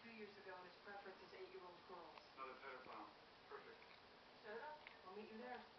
2 years ago, and his preference is 8-year-old girls. Another pedophile. Perfect. Set it up. I'll meet you there.